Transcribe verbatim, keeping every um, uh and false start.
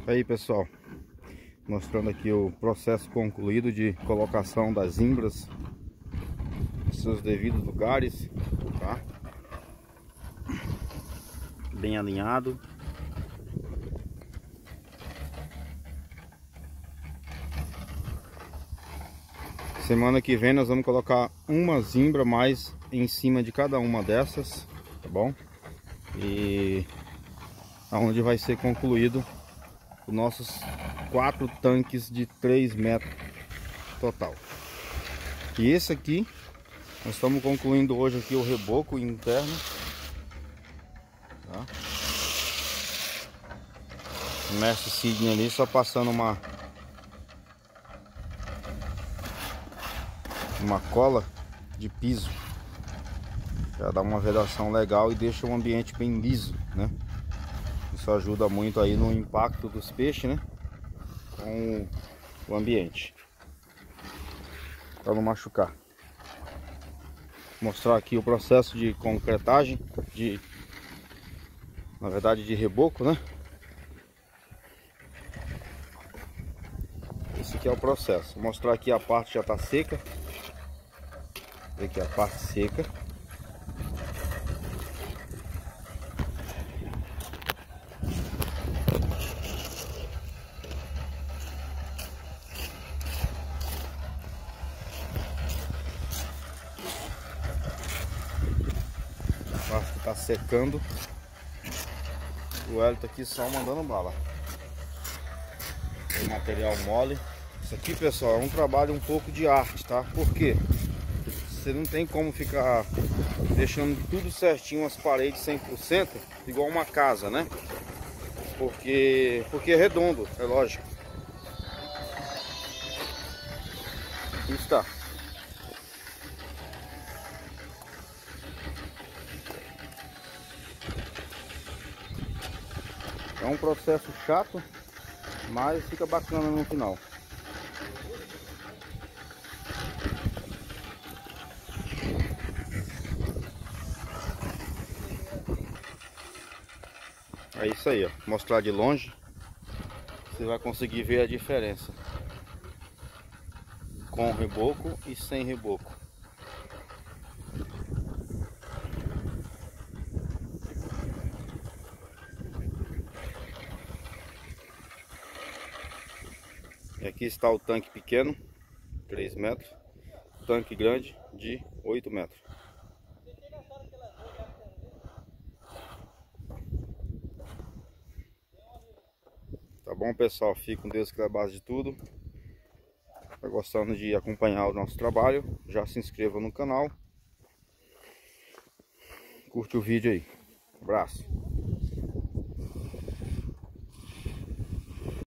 Aí, pessoal, mostrando aqui o processo concluído de colocação das imbras em seus devidos lugares, tá? Bem alinhado. Semana que vem nós vamos colocar uma zimbra mais em cima de cada uma dessas, tá bom? E aonde vai ser concluído os nossos quatro tanques de três metros total. E esse aqui nós estamos concluindo hoje aqui o reboco interno, tá? O mestre Sidney ali só passando uma uma cola de piso para dar uma vedação legal e deixa o ambiente bem liso, né? Isso ajuda muito aí no impacto dos peixes, né, com o ambiente, para não machucar. Vou mostrar aqui o processo de concretagem, de, na verdade, de reboco, né? Esse aqui é o processo. Vou mostrar aqui a parte que já está seca. Aqui a parte seca. A parte que está secando. O Hélio tá aqui só mandando bala. Tem material mole. Isso aqui, pessoal, é um trabalho um pouco de arte, tá? Por quê? Você não tem como ficar deixando tudo certinho, as paredes cem por cento, igual uma casa, né? Porque, porque é redondo, é lógico. Aqui está. É um processo chato, mas fica bacana no final. É isso aí, ó. Mostrar de longe, você vai conseguir ver a diferença com reboco e sem reboco. E aqui está o tanque pequeno, três metros, tanque grande de oito metros. Tá bom, pessoal? Fique com Deus, que é a base de tudo. Tá gostando de acompanhar o nosso trabalho? Já se inscreva no canal. Curte o vídeo aí. Um abraço.